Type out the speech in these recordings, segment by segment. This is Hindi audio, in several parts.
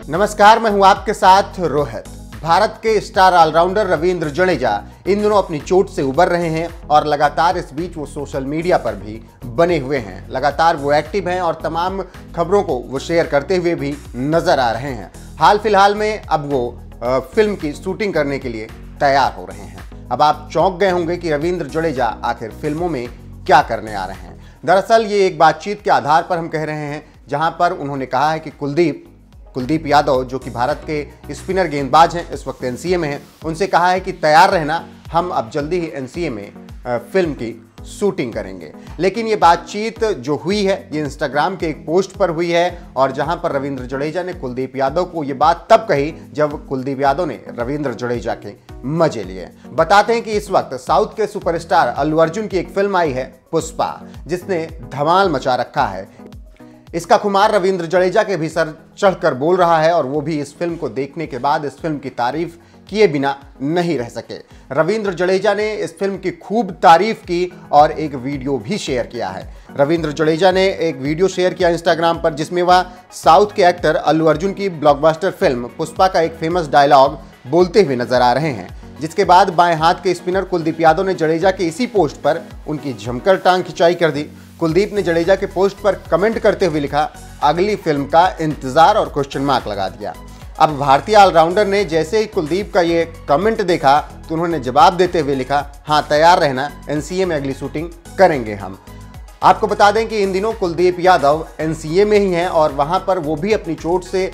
नमस्कार, मैं हूं आपके साथ रोहित। भारत के स्टार ऑलराउंडर रविंद्र जडेजा इन दिनों अपनी चोट से उबर रहे हैं और लगातार इस बीच वो सोशल मीडिया पर भी बने हुए हैं। लगातार वो एक्टिव हैं और तमाम खबरों को वो शेयर करते हुए भी नजर आ रहे हैं। हाल फिलहाल में अब वो फिल्म की शूटिंग करने के लिए तैयार हो रहे हैं। अब आप चौंक गए होंगे कि रविंद्र जडेजा आखिर फिल्मों में क्या करने आ रहे हैं। दरअसल ये एक बातचीत के आधार पर हम कह रहे हैं, जहां पर उन्होंने कहा है कि कुलदीप यादव, जो कि भारत के स्पिनर गेंदबाज हैं, इस वक्त एनसीए में हैं, उनसे कहा है कि तैयार रहना, हम अब जल्दी ही एनसीए में फिल्म की शूटिंग करेंगे। लेकिन ये बातचीत जो हुई है ये इंस्टाग्राम के एक पोस्ट पर हुई है, और जहां पर रविंद्र जडेजा ने कुलदीप यादव को ये बात तब कही जब कुलदीप यादव ने रविंद्र जडेजा के मजे लिए। बताते हैं कि इस वक्त साउथ के सुपरस्टार अल्लू अर्जुन की एक फिल्म आई है पुष्पा, जिसने धमाल मचा रखा है। इसका खुमार रविंद्र जडेजा के भी सर चढ़कर बोल रहा है, और वो भी इस फिल्म को देखने के बाद इस फिल्म की तारीफ किए बिना नहीं रह सके। रविंद्र जडेजा ने इस फिल्म की खूब तारीफ की और एक वीडियो भी शेयर किया है। रविंद्र जडेजा ने एक वीडियो शेयर किया इंस्टाग्राम पर, जिसमें वह साउथ के एक्टर अल्लू अर्जुन की ब्लॉकबस्टर फिल्म पुष्पा का एक फेमस डायलॉग बोलते हुए नजर आ रहे हैं। जिसके बाद बाएं हाथ के स्पिनर कुलदीप यादव ने जडेजा के इसी पोस्ट पर उनकी जमकर टांग खिंचाई कर दी। कुलदीप ने जडेजा के पोस्ट पर कमेंट करते हुए लिखा, अगली फिल्म का इंतजार, और क्वेश्चन मार्क लगा दिया। अब भारतीय ऑलराउंडर ने जैसे ही कुलदीप का ये कमेंट देखा तो उन्होंने जवाब देते हुए लिखा, हाँ तैयार रहना, एनसीए में अगली शूटिंग करेंगे हम। आपको बता दें कि इन दिनों कुलदीप यादव एनसीए में ही हैं और वहां पर वो भी अपनी चोट से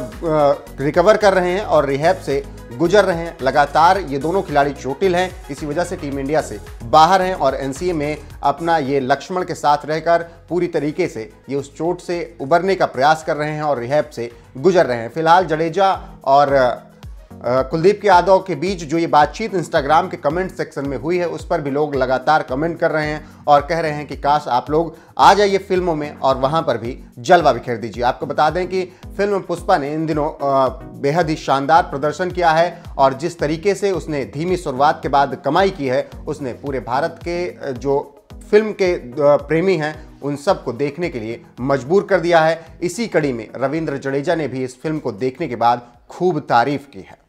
रिकवर कर रहे हैं और रिहैब से गुजर रहे हैं। लगातार ये दोनों खिलाड़ी चोटिल हैं, इसी वजह से टीम इंडिया से बाहर हैं और एनसीए में अपना ये लक्ष्मण के साथ रहकर पूरी तरीके से ये उस चोट से उबरने का प्रयास कर रहे हैं और रिहैब से गुजर रहे हैं। फिलहाल जडेजा और कुलदीप यादव के बीच जो ये बातचीत इंस्टाग्राम के कमेंट सेक्शन में हुई है, उस पर भी लोग लगातार कमेंट कर रहे हैं और कह रहे हैं कि काश आप लोग आ जाइए फिल्मों में और वहां पर भी जलवा बिखेर दीजिए। आपको बता दें कि फिल्म पुष्पा ने इन दिनों बेहद ही शानदार प्रदर्शन किया है और जिस तरीके से उसने धीमी शुरुआत के बाद कमाई की है, उसने पूरे भारत के जो फिल्म के प्रेमी हैं उन सब को देखने के लिए मजबूर कर दिया है। इसी कड़ी में रविंद्र जडेजा ने भी इस फिल्म को देखने के बाद खूब तारीफ की है।